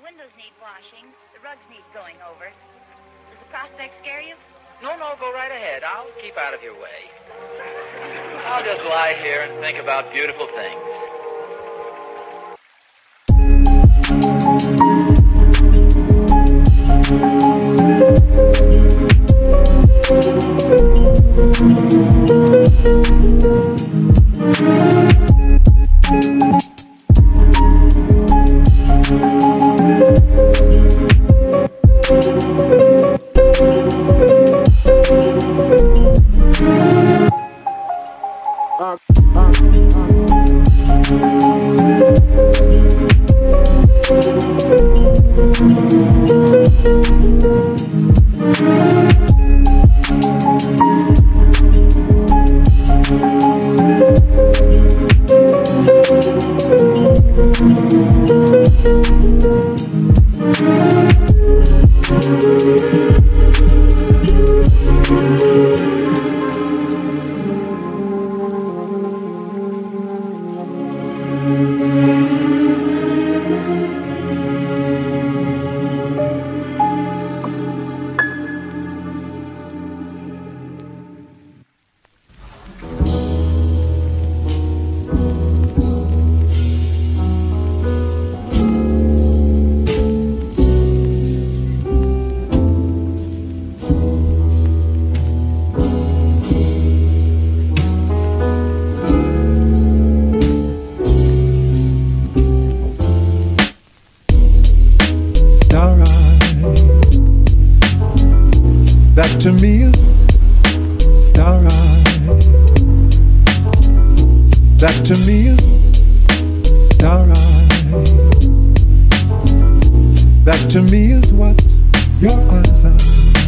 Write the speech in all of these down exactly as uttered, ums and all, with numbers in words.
windows need washing. The rugs need going over. Does the prospect scare you? No, no, go right ahead. I'll keep out of your way. I'll just lie here and think about beautiful things. That to me is star-eyed. That to me is star-eyed. That to me is what your eyes are.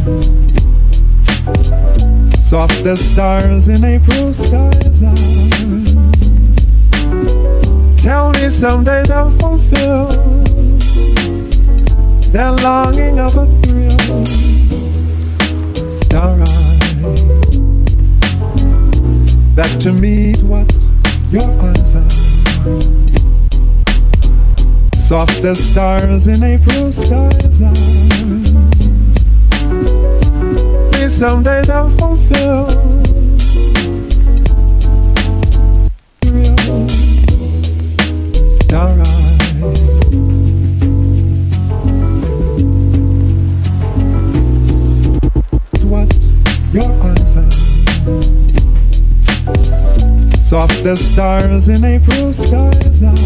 Soft as stars in April skies are. Tell me someday they'll fulfill their longing of a thrill. Star-eyed. That to me is what your eyes are. Soft as stars in April skies are. Maybe someday they'll fulfill real. Star-eyed. Your eyes are soft as stars in April skies are.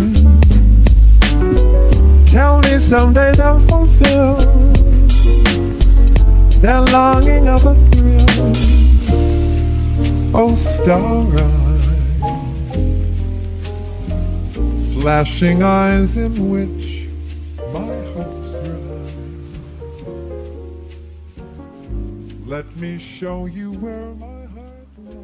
Tell me someday they'll fulfill their longing of a thrill. Oh, star-eyed, flashing eyes in which my hopes rise. Let me show you where my heart lies.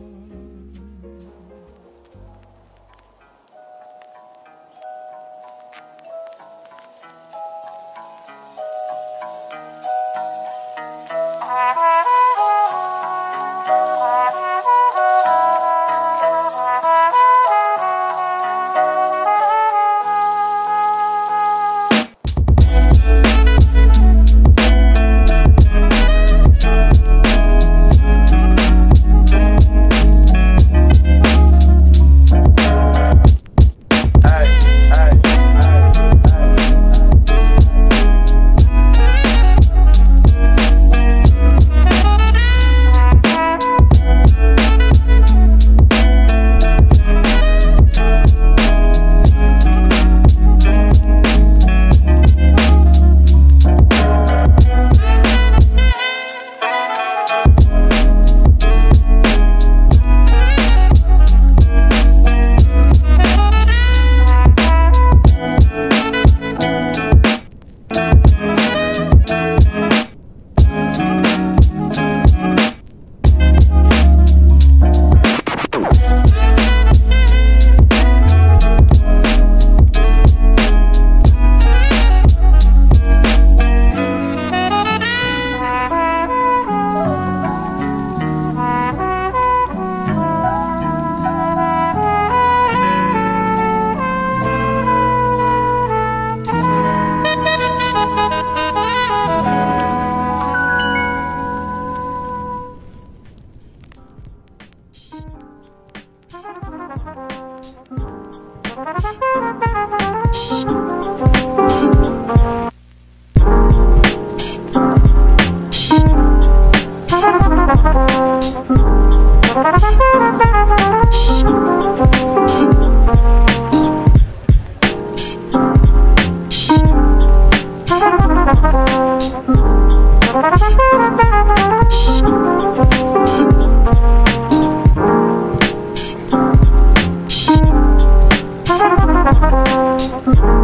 Thank you.